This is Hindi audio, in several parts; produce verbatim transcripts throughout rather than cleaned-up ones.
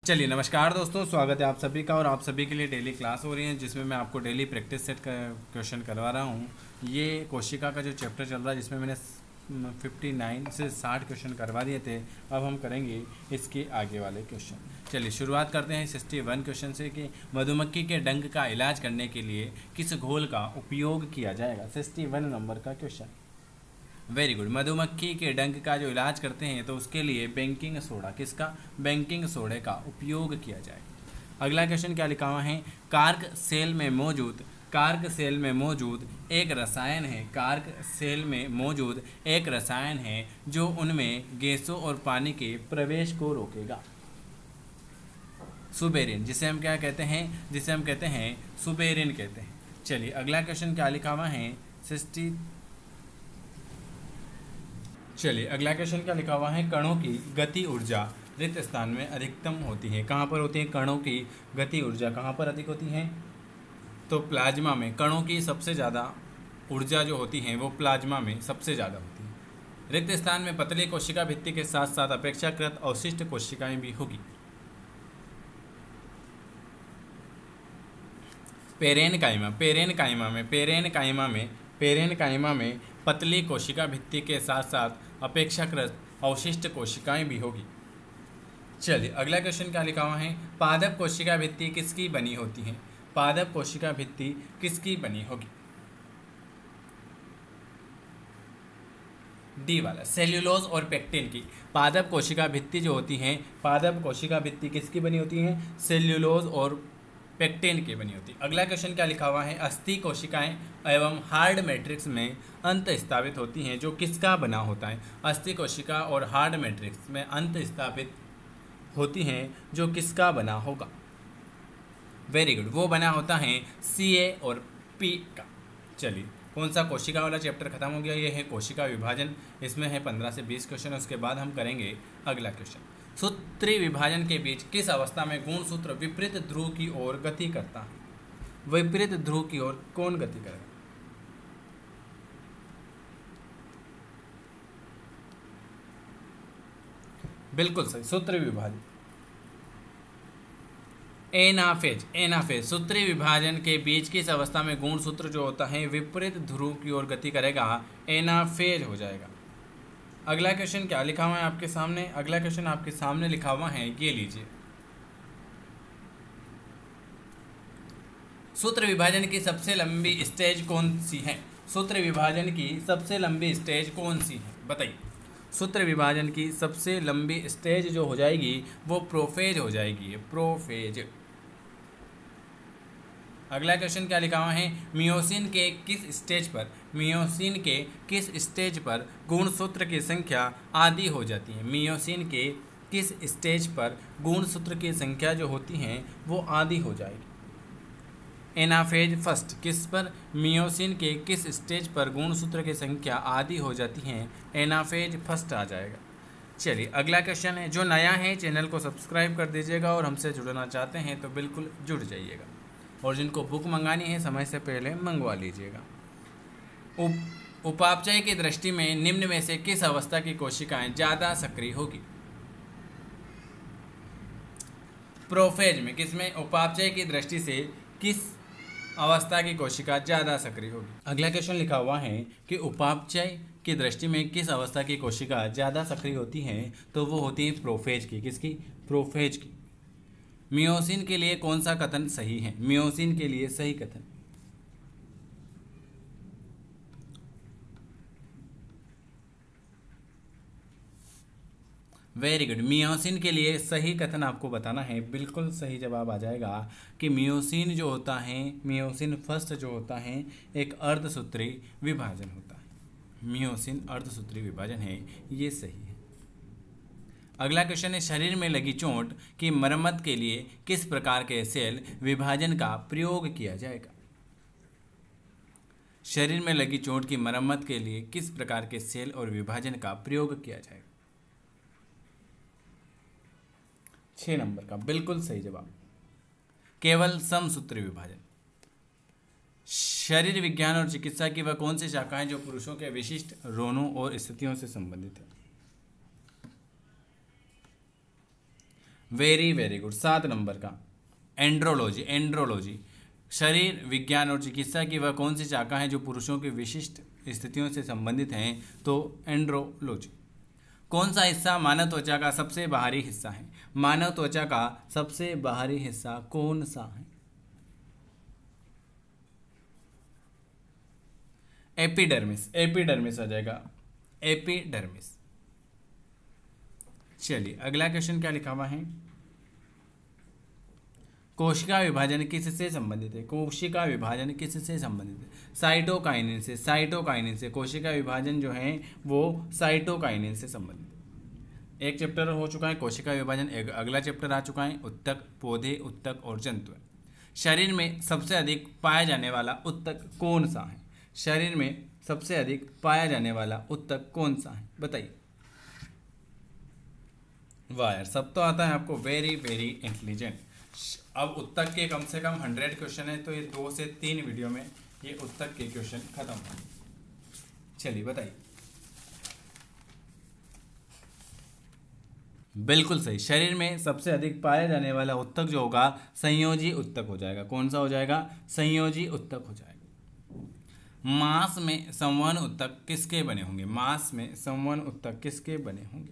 चलिए नमस्कार दोस्तों, स्वागत है आप सभी का। और आप सभी के लिए डेली क्लास हो रही है जिसमें मैं आपको डेली प्रैक्टिस सेट का क्वेश्चन करवा रहा हूँ। ये कोशिका का जो चैप्टर चल रहा है जिसमें मैंने उनसठ से साठ क्वेश्चन करवा दिए थे। अब हम करेंगे इसके आगे वाले क्वेश्चन। चलिए शुरुआत करते हैं इकसठ क्वेश्चन से कि मधुमक्खी के डंक का इलाज करने के लिए किस घोल का उपयोग किया जाएगा। इकसठ नंबर का क्वेश्चन। Very good. मधुमक्खी के डंक का जो इलाज करते हैं तो उसके लिए बेकिंग सोडा, किसका, बेकिंग सोडे का उपयोग किया जाए। अगला क्वेश्चन क्या लिखा हुआ है, कार्क सेल में मौजूद कार्क सेल में मौजूद एक रसायन है कार्क सेल में मौजूद एक रसायन है जो उनमें गैसों और पानी के प्रवेश को रोकेगा। सुबेरिन, जिसे हम क्या कहते हैं, जिसे हम कहते हैं सुबेरिन कहते हैं। चलिए अगला क्वेश्चन क्या लिखा हुआ है, सिक्सटी चलिए अगला क्वेश्चन क्या लिखा हुआ है, कणों की गति ऊर्जा रिक्त स्थान में अधिकतम होती है। कहाँ पर होती है कणों की गति ऊर्जा, कहाँ पर अधिक होती है, तो प्लाज्मा में। कणों की सबसे ज़्यादा ऊर्जा जो होती है वो प्लाज्मा में सबसे ज़्यादा होती है। रिक्त स्थान में पतली कोशिका भित्ति के साथ साथ अपेक्षाकृत अवशिष्ट कोशिकाएं भी होगी। पेरेन काइमा पेरेन काइमा में पेरेन काइमा में पेरेन काइमा में पतली कोशिका भित्ति के साथ साथ अपेक्षाकृत अवशिष्ट कोशिकाएं भी होगी। चलिए अगला क्वेश्चन क्या लिखा हुआ है, पादप कोशिका भित्ति किसकी बनी होती है। पादप कोशिका भित्ति किसकी बनी होगी। डी वाला, सेल्यूलोज और पेक्टिन की। पादप कोशिका भित्ति जो होती है, पादप कोशिका भित्ति किसकी बनी होती है, सेल्यूलोज और पेक्टिन की बनी होती है। अगला क्वेश्चन क्या लिखा हुआ है, अस्थि कोशिकाएं एवं हार्ड मैट्रिक्स में अंत स्थापित होती हैं जो किसका बना होता है। अस्थि कोशिका और हार्ड मैट्रिक्स में अंत स्थापित होती हैं जो किसका बना होगा। वेरी गुड, वो बना होता है सी ए और पी का। चलिए कौन सा कोशिका वाला चैप्टर खत्म हो गया, ये है कोशिका विभाजन। इसमें है पंद्रह से बीस क्वेश्चन। उसके बाद हम करेंगे अगला क्वेश्चन, सूत्री विभाजन के बीच किस अवस्था में गुणसूत्र विपरीत ध्रुव की ओर गति करता है। विपरीत ध्रुव की ओर कौन गति करेगा। बिल्कुल सही, सूत्री विभाजन। एनाफेज एनाफेज सूत्री विभाजन के बीच किस अवस्था में गुणसूत्र जो होता है विपरीत ध्रुव की ओर गति करेगा, एनाफेज हो जाएगा। अगला क्वेश्चन क्या लिखा हुआ है आपके सामने, अगला क्वेश्चन आपके सामने लिखा हुआ है, ये लीजिए। सूत्र विभाजन की सबसे लंबी स्टेज कौन सी है। सूत्र विभाजन की सबसे लंबी स्टेज कौन सी है, बताइए। सूत्र विभाजन की सबसे लंबी स्टेज जो हो जाएगी वो प्रोफेज हो जाएगी, प्रोफेज। अगला क्वेश्चन क्या लिखा हुआ है, मियोसिन के किस स्टेज पर मियोसिन के किस स्टेज पर गुणसूत्र की संख्या आधी हो जाती है। मियोसिन के किस स्टेज पर गुणसूत्र की संख्या जो होती हैं वो आधी हो जाएगी। एनाफेज फर्स्ट, किस पर, मियोसिन के किस स्टेज पर गुणसूत्र की संख्या आधी हो जाती हैं, एनाफेज फर्स्ट आ जाएगा। चलिए अगला क्वेश्चन है, जो नया है चैनल को सब्सक्राइब कर दीजिएगा और हमसे जुड़ना चाहते हैं तो बिल्कुल जुड़ जाइएगा। और जिनको बुक मंगानी है समय से पहले मंगवा लीजिएगा। उप उपापचय की दृष्टि में निम्न में से किस अवस्था की कोशिकाएं ज़्यादा सक्रिय होगी। प्रोफेज में, किसमें, उपापचय की दृष्टि से किस अवस्था की कोशिका ज़्यादा सक्रिय होगी। अगला क्वेश्चन लिखा हुआ है कि उपापचय की दृष्टि में किस अवस्था की कोशिका ज़्यादा सक्रिय होती है, तो वो होती है प्रोफेज की। किसकी, प्रोफेज की। मियोसिन के लिए कौन सा कथन सही है, मियोसिन के लिए सही कथन। वेरी गुड, मियोसिन के लिए सही कथन आपको बताना है। बिल्कुल सही जवाब आ जाएगा कि मियोसिन जो होता है, मियोसिन फर्स्ट जो होता है एक अर्धसूत्री विभाजन होता है। मियोसिन अर्धसूत्री विभाजन है, ये सही है। अगला क्वेश्चन है, शरीर में लगी चोट की मरम्मत के लिए किस प्रकार के सेल विभाजन का प्रयोग किया जाएगा। शरीर में लगी चोट की मरम्मत के लिए किस प्रकार के सेल और विभाजन का प्रयोग किया जाएगा। छह नंबर का बिल्कुल सही जवाब, केवल समसूत्री विभाजन। शरीर विज्ञान और चिकित्सा की वह कौन सी शाखाएं जो पुरुषों के विशिष्ट रोगों और स्थितियों से संबंधित है। Very very good. सात नंबर का एंड्रोलॉजी। एंड्रोलॉजी शरीर विज्ञान और चिकित्सा की वह कौन सी शाखा है जो पुरुषों की विशिष्ट स्थितियों से संबंधित हैं? तो एंड्रोलॉजी। कौन सा हिस्सा मानव त्वचा का सबसे बाहरी हिस्सा है? मानव त्वचा का सबसे बाहरी हिस्सा कौन सा है? एपिडर्मिस। एपिडर्मिस आ जाएगा, एपिडर्मिस। चलिए अगला क्वेश्चन क्या लिखा हुआ है? कोशिका विभाजन किससे संबंधित है? कोशिका विभाजन किससे संबंधित है? साइटोकाइनिन से। साइटोकाइनिन से कोशिका विभाजन जो है वो साइटोकाइनिन से संबंधित है। एक चैप्टर हो चुका है कोशिका विभाजन, एक अगला चैप्टर आ चुका है उत्तक, पौधे, उत्तक और जंतु। शरीर में सबसे अधिक पाया जाने वाला उत्तक कौन सा है? शरीर में सबसे अधिक पाया जाने वाला उत्तक कौन सा है? बताइए। वाह यार, सब तो आता है आपको, वेरी वेरी इंटेलिजेंट। अब उत्तक के कम से कम हंड्रेड क्वेश्चन है, तो ये दो से तीन वीडियो में ये उत्तक के क्वेश्चन खत्म हो। चलिए बताइए। बिल्कुल सही। शरीर में सबसे अधिक पाया जाने वाला उत्तक जो होगा संयोजी उत्तक हो जाएगा। कौन सा हो जाएगा? संयोजी उत्तक हो जाएगा। मांस में संवहन उत्तक किसके बने होंगे? मांस में संवहन उत्तक किसके बने होंगे?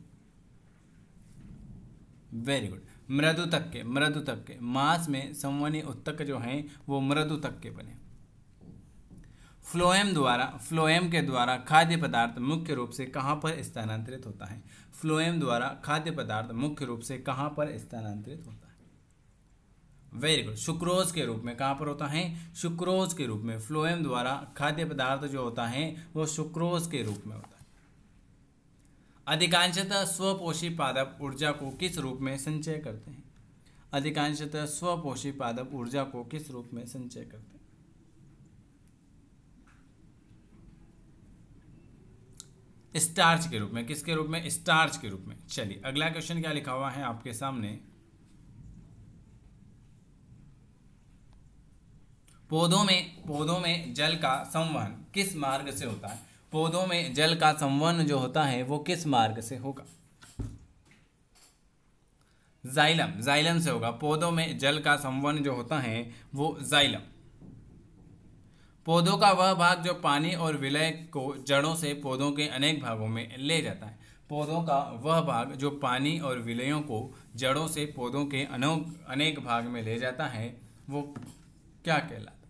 वेरी गुड, मृदुतक के। मृदुतक के। मांस में संवहनी उत्तक जो हैं वो मृदुतक के बने। फ्लोएम द्वारा फ्लोएम के द्वारा खाद्य पदार्थ मुख्य रूप से कहाँ पर स्थानांतरित होता है? फ्लोएम द्वारा खाद्य पदार्थ मुख्य रूप से कहाँ पर स्थानांतरित होता है? वेरी गुड, सुक्रोज के रूप में। कहाँ पर होता है? सुक्रोज के रूप में। फ्लोएम द्वारा खाद्य पदार्थ जो होता है वो सुक्रोज के रूप में होता है। अधिकांशतः स्वपोषी पादप ऊर्जा को किस रूप में संचय करते हैं? अधिकांशतः स्वपोषी पादप ऊर्जा को किस रूप में संचय करते हैं? स्टार्च के रूप में। किसके रूप में? स्टार्च के रूप में। चलिए अगला क्वेश्चन क्या लिखा हुआ है आपके सामने? पौधों में पौधों में जल का संवहन किस मार्ग से होता है? पौधों में जल का संवहन जो होता है वो किस मार्ग से होगा? जाइलम। जाइलम से होगा। पौधों में जल का संवहन जो होता है वो जाइलम। पौधों का वह भाग जो पानी और विलय को जड़ों से पौधों के अनेक भागों में ले जाता है। पौधों का वह भाग जो पानी और विलयों को जड़ों से पौधों के अनेक भाग में ले जाता है वो क्या कहलाता है?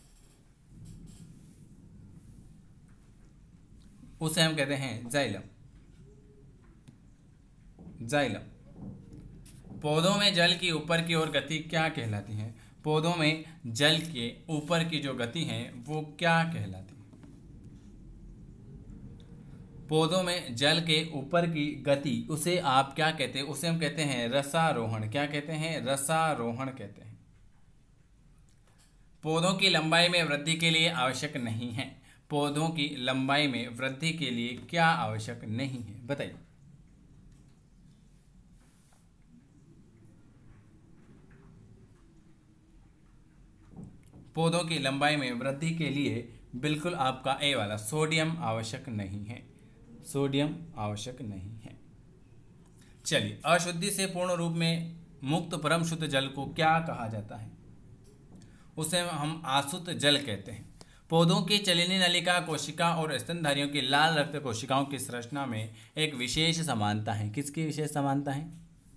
उसे हम कहते हैं जाइलम। जाइलम। पौधों में जल की ऊपर की ओर गति क्या कहलाती है? पौधों में जल के ऊपर की जो गति है वो क्या कहलाती है? पौधों में जल के ऊपर की गति उसे आप क्या कहते हैं? उसे हम कहते हैं रसारोहण। क्या कहते हैं? रसारोहण कहते हैं। पौधों की लंबाई में वृद्धि के लिए आवश्यक नहीं है। पौधों की लंबाई में वृद्धि के लिए क्या आवश्यक नहीं है? बताइए। पौधों की लंबाई में वृद्धि के लिए बिल्कुल आपका ए वाला सोडियम आवश्यक नहीं है। सोडियम आवश्यक नहीं है। चलिए, अशुद्धि से पूर्ण रूप में मुक्त परम शुद्ध जल को क्या कहा जाता है? उसे हम आसुत जल कहते हैं। पौधों की चलिनी नलिका कोशिका और स्तनधारियों की लाल रक्त कोशिकाओं की संरचना में एक विशेष समानता है। किसकी विशेष समानता है?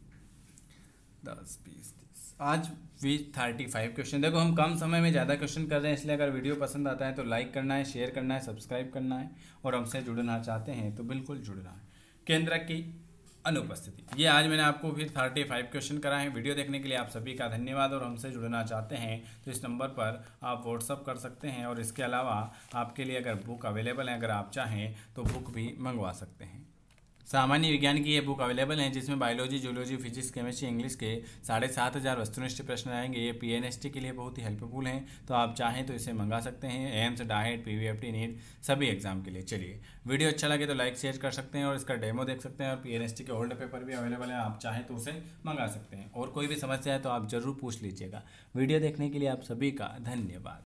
दस बीस तीस आज भी थर्टी फाइव क्वेश्चन। देखो हम कम समय में ज़्यादा क्वेश्चन कर रहे हैं, इसलिए अगर वीडियो पसंद आता है तो लाइक करना है, शेयर करना है, सब्सक्राइब करना है और हमसे जुड़ना चाहते हैं तो बिल्कुल जुड़ना है। केंद्रक की अनुपस्थिति, ये आज मैंने आपको फिर थर्टी फाइव क्वेश्चन करा है। वीडियो देखने के लिए आप सभी का धन्यवाद। और हमसे जुड़ना चाहते हैं तो इस नंबर पर आप व्हाट्सअप कर सकते हैं। और इसके अलावा आपके लिए अगर बुक अवेलेबल है, अगर आप चाहें तो बुक भी मंगवा सकते हैं। सामान्य विज्ञान की ये बुक अवेलेबल है जिसमें biology, zoology, physics, chemistry, English के साढ़े सात हज़ार वस्तुनिष्ठ प्रश्न आएंगे। ये पी एन एस टी के लिए बहुत ही हेल्पफुल हैं, तो आप चाहें तो इसे मंगा सकते हैं। AIIMS, DIET, P V F T, NEET सभी एग्जाम के लिए। चलिए, वीडियो अच्छा लगे तो लाइक शेयर कर सकते हैं और इसका डेमो देख सकते हैं। और पी एन एस टी के ओल्ड पेपर भी अवेलेबल है, आप चाहें तो उसे मंगा सकते हैं। और कोई भी समस्या है तो आप ज़रूर पूछ लीजिएगा। वीडियो देखने के लिए आप सभी का धन्यवाद।